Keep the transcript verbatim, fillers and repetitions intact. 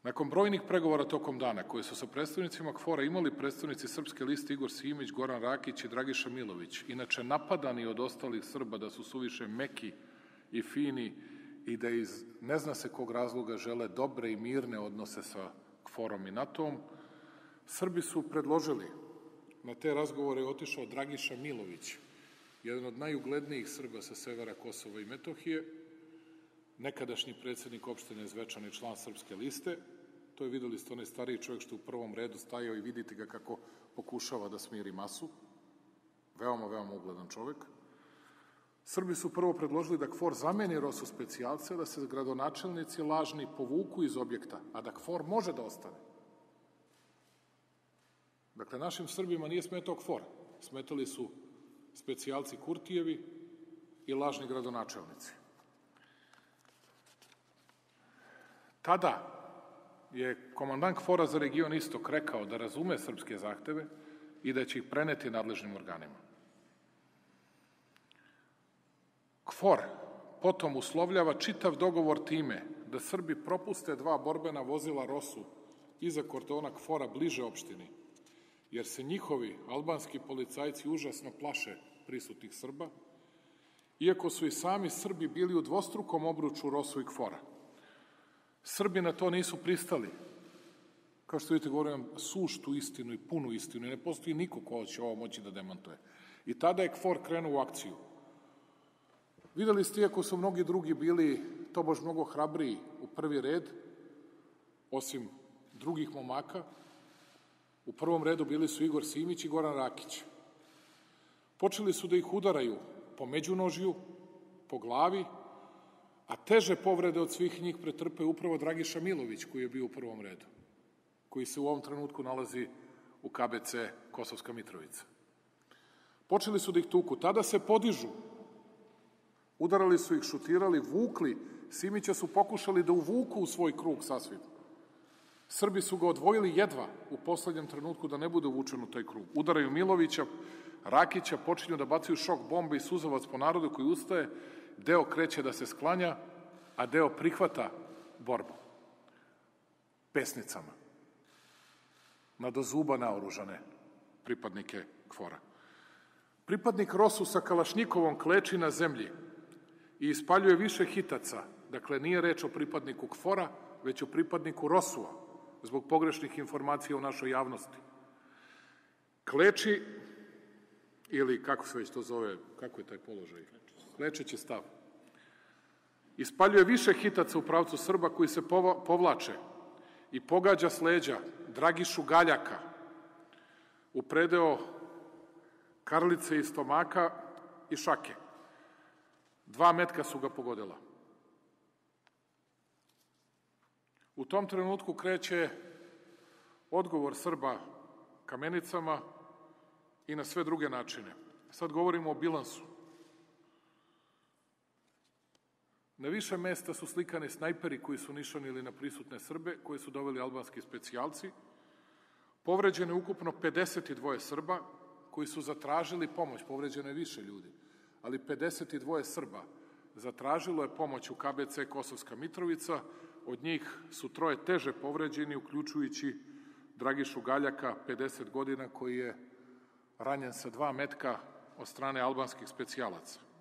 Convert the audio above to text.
Nakon brojnih pregovora tokom dana, koje su sa predstavnicima KFOR-a imali predstavnici Srpske liste Igor Simić, Goran Rakić i Dragiša Milović, inače napadani od ostalih Srba da su suviše meki i fini i da iz ne zna se kog razloga žele dobre i mirne odnose sa KFOR-om i NATO-om, Srbi su predložili, na te razgovore je otišao Dragiša Milović, jedan od najuglednijih Srba sa severa Kosova i Metohije, nekadašnji predsednik opštine Zvečan i član Srpske liste. To je, videli ste, onaj stariji čovjek što u prvom redu stajao i vidite ga kako pokušava da smiri masu. Veoma, veoma ugledan čovjek. Srbi su prvo predložili da KFOR zameni Rosu specijalce, da se gradonačelnici lažni povuku iz objekta, a da KFOR može da ostane. Dakle, našim Srbima nije smetao KFOR. Smetali su specijalci Kurtijevi i lažni gradonačelnici. Tada je komandant KFOR-a za region Istok rekao da razume srpske zahteve i da će ih preneti nadležnim organima. KFOR potom uslovljava čitav dogovor time da Srbi propuste dva borbena vozila Rosu iza kordona KFOR-a bliže opštini, jer se njihovi albanski policajci užasno plaše prisutnih Srba, iako su i sami Srbi bili u dvostrukom obruču Rosu i KFOR-a. Srbi na to nisu pristali. Kao što vidite, govorim suštu istinu i punu istinu. Ne postoji niko ko će ovo moći da demantuje. I tada je KFOR krenuo u akciju. Videli ste, iako su mnogi drugi bili tobož mnogo hrabriji u prvi red, osim drugih momaka, u prvom redu bili su Igor Simić i Goran Rakić. Počeli su da ih udaraju po međunožju, po glavi, a teže povrede od svih njih pretrpeo upravo Dragiša Milović, koji je bio u prvom redu, koji se u ovom trenutku nalazi u K B C Kosovska Mitrovica. Počeli su da ih tuku, tada se podižu, udarali su ih, šutirali, vukli, Simića su pokušali da uvuku u svoj krug sasvim. Srbi su ga odvojili jedva u poslednjem trenutku da ne bude uvučen u taj krug. Udaraju Milovića, Rakića, počinju da bacaju šok bombe i suzavac po narodu koji ustaje, deo kreće da se sklanja, a deo prihvata borbu. Pesnicama. Na do zuba naoružane pripadnike KFOR-a. Pripadnik Rosu sa Kalašnjikovom kleči na zemlji i ispaljuje više hitaca. Dakle, nije reč o pripadniku KFOR-a, već o pripadniku Rosua, zbog pogrešnih informacija u našoj javnosti. Kleči, ili kako se već to zove, kako je taj položaj? Klečeći stav. Ispaljuje više hitaca u pravcu Srba koji se povlače i pogađa s leđa Dragišu Galjaka u predeo karlice i stomaka i šake. Dva metka su ga pogodila. U tom trenutku kreće odgovor Srba kamenicama i na sve druge načine. Sad govorimo o bilansu. Na više mesta su slikani snajperi koji su nišanili na prisutne Srbe, koje su doveli albanski specijalci. Povređeno je ukupno pedeset dva Srba koji su zatražili pomoć. Povređeno je više ljudi, ali pedeset dva Srba zatražilo je pomoć u K B C Kosovska Mitrovica. Od njih su troje teže povređeni, uključujući Dragišu Galjaka, pedeset godina, koji je ranjen sa dva metka od strane albanskih specijalaca.